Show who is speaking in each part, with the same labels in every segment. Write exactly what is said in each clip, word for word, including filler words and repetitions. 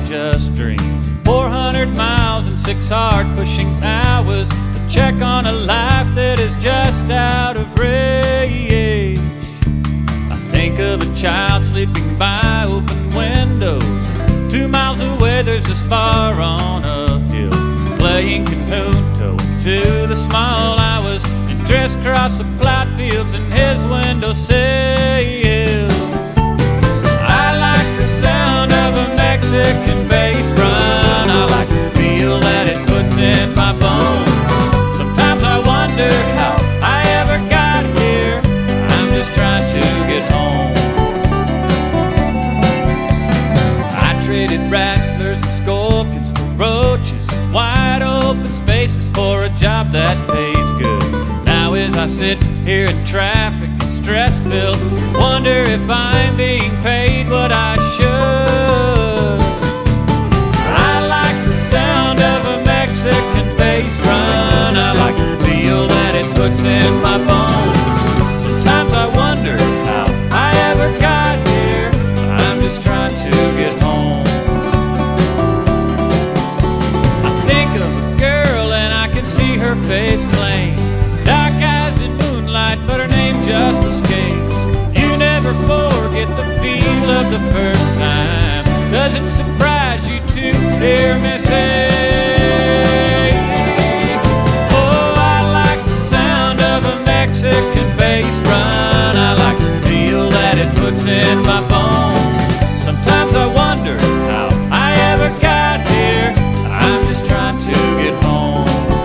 Speaker 1: just dreamed. Four hundred miles and six hard-pushing hours to check on a life that is just out of range. I think of a child sleeping by open windows. Two miles away there's a spar on a hill, playing canoe, towing to the small hours, and dress across the plowed fields in his windowsill. I like the sound of a Mexican bass run. I like the feel that it puts in my bones. Sometimes I wonder how I ever got here. I'm just trying to get home. I traded rattlers and scorpions for roaches and wide open spaces for a job that pays good. Now as I sit here in traffic and stress-filled, wonder if I'm being paid what I should. I like the sound of a Mexican bass run. I like the feel that it puts in my bones. Sometimes I wonder how I ever got here. I'm just trying to get home. I think of a girl and I can see her face plain. Dark eyes in moonlight, but her name just escapes. You never forget the feel of the first time. Does it surprise you to hear me say, oh, I like the sound of a Mexican bass run. I like the feel that it puts in my bones. Sometimes I wonder how I ever got here. I'm just trying to get home.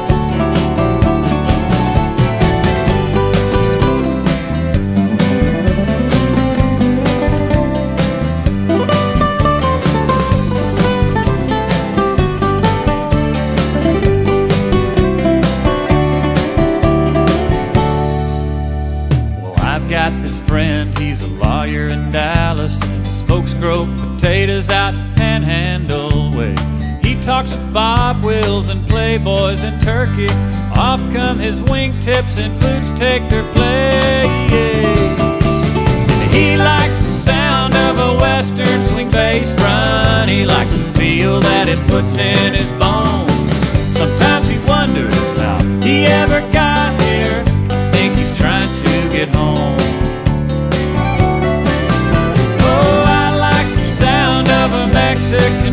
Speaker 1: I've got this friend, he's a lawyer in Dallas, and his folks grow potatoes out Panhandle way. He talks of Bob Wills and Playboys in Turkey. Off come his wingtips and boots take their place. And he likes the sound of a western swing bass run. He likes the feel that it puts in his bones. Sometimes he wonders how he ever got here. I think he's trying to get home. Oh, I like the sound of a Mexican